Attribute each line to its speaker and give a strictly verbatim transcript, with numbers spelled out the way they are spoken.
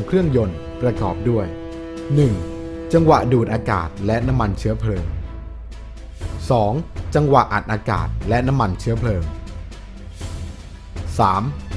Speaker 1: เครื่องยนต์ประกอบด้วย หนึ่ง. จังหวะดูดอากาศและน้ำมันเชื้อเพลิง สอง. จังหวะอัดอากาศและน้ำมันเชื้อเพลิง สาม.